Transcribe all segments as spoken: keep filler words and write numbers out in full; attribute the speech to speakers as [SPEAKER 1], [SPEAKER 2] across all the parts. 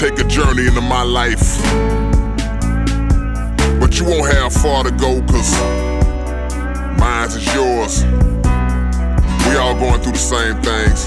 [SPEAKER 1] take a journey into my life, but you won't have far to go, cause mine is yours. We all going through the same things.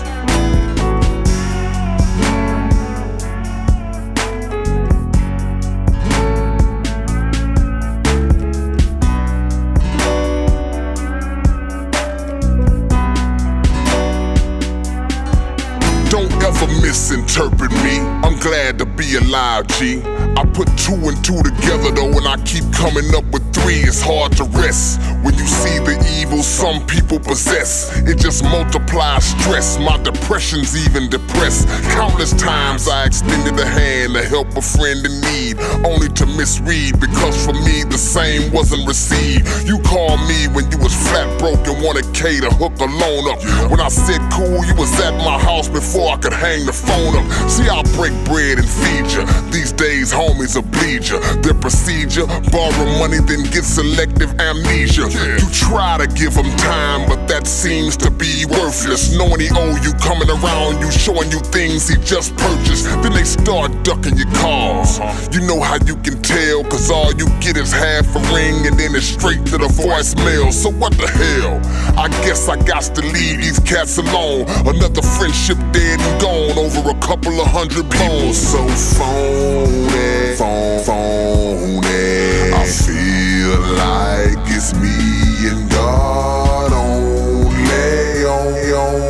[SPEAKER 1] Don't ever misinterpret me. I'm glad to be alive, G. I put two and two together though, and I keep coming up with three. It's hard to rest when you see the evil some people possess. It just multiplies stress. My depression's even depressed. Countless times I extended a hand to help a friend in need, only to misread, because for me the same wasn't received. You called me when you was flat broke and wanted K to hook a loan up. When I said cool, you was at my house before I could hang the phone up. See, I'll break bread and feed ya. These days homies will bleed ya. Their procedure, borrow money then get selective amnesia. Yeah. You try to give him time, but that seems to be worthless. Knowing he owe you, coming around you, showing you things he just purchased. Then they start ducking your calls. You know how you can tell, cause all you get is half a ring and then it's straight to the voicemail. So what the hell? I guess I got to leave these cats alone. Another friendship dead and gone over a couple of hundred bones. So phony, phone, phony. I feel like it's me and God only, only,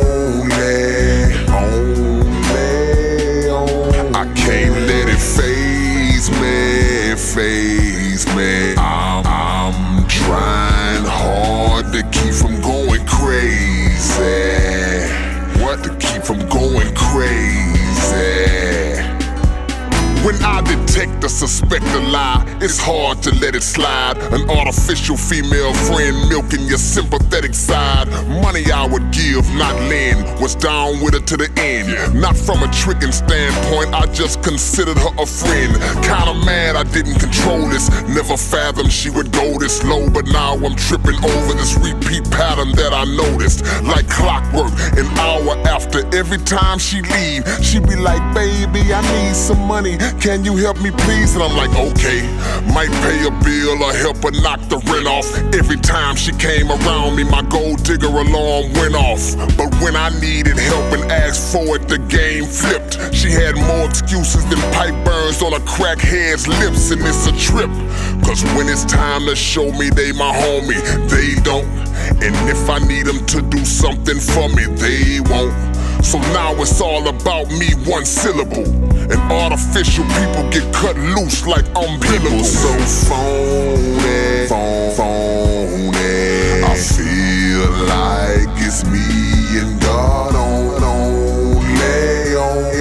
[SPEAKER 1] only, only. I can't let it faze me, faze me. I'm, I'm trying hard to keep from going crazy. What? To keep from going crazy. When I detect or suspect a lie, it's hard to let it slide. An artificial female friend milking your sympathetic side. Money I would give, not lend, was down with her to the end. Not from a tricking standpoint, I just considered her a friend. Kinda mad I didn't control this, never fathomed she would go this low. But now I'm tripping over this repeat pattern that I noticed. Like clockwork, an hour after every time she leave, she be like, baby, I need some money, can you help me please? And I'm like, okay. Might pay a bill or help her knock the rent off. Every time she came around me, my gold digger alarm went off. But when I needed help and asked for it, the game flipped. She had more excuses than pipe burns on a crackhead's lips. And it's a trip, cause when it's time to show me they my homie, they don't. And if I need them to do something for me, they won't. So now it's all about me, one syllable. And artificial people get cut loose like umbilical. So phony, phone, phony. I feel like it's me and God only, only,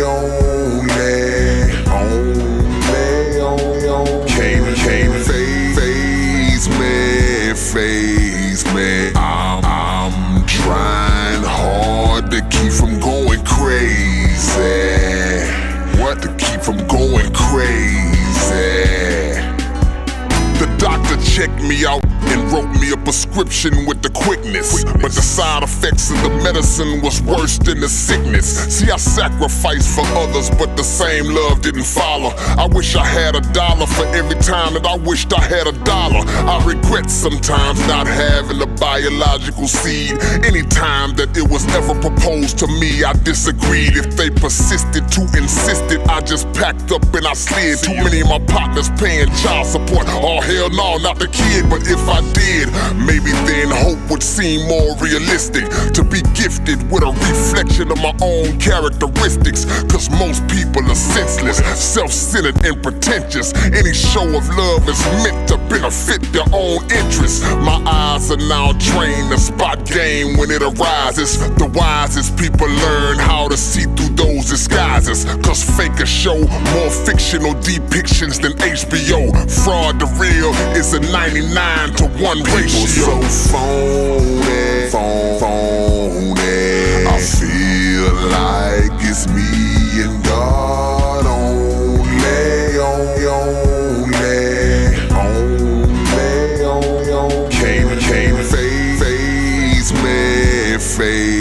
[SPEAKER 1] only, only, only. Can't, can't faze me, faze me. I'm, I'm trying hard to keep from going crazy. What? To keep from going crazy. The doctor checked me out and wrote me a prescription with the quickness. But the side effects of the medicine was worse than the sickness. See, I sacrificed for others, but the same love didn't follow. I wish I had a dollar for every time that I wished I had a dollar. I regret sometimes not having a biological seed. Anytime that it was ever proposed to me, I disagreed. If they persisted to insist it, I just packed up and I slid. Too many of my partners paying child support. Oh hell no, not the kid, but if I did, maybe then hope would seem more realistic. To be gifted with a reflection of my own characteristics. Cause most people are senseless, self-centered and pretentious. Any show of love is meant to benefit their own interests. My eyes are now trained to spot game when it arises. The wisest people learn how to see through those disguises. Cause fakers show more fictional depictions than H B O. Fraud to real is a ninety-nine to one ratio. So phony, phone, phony. I feel like it's me and God only, only, only, only, only. Can't, can't faze me, faze.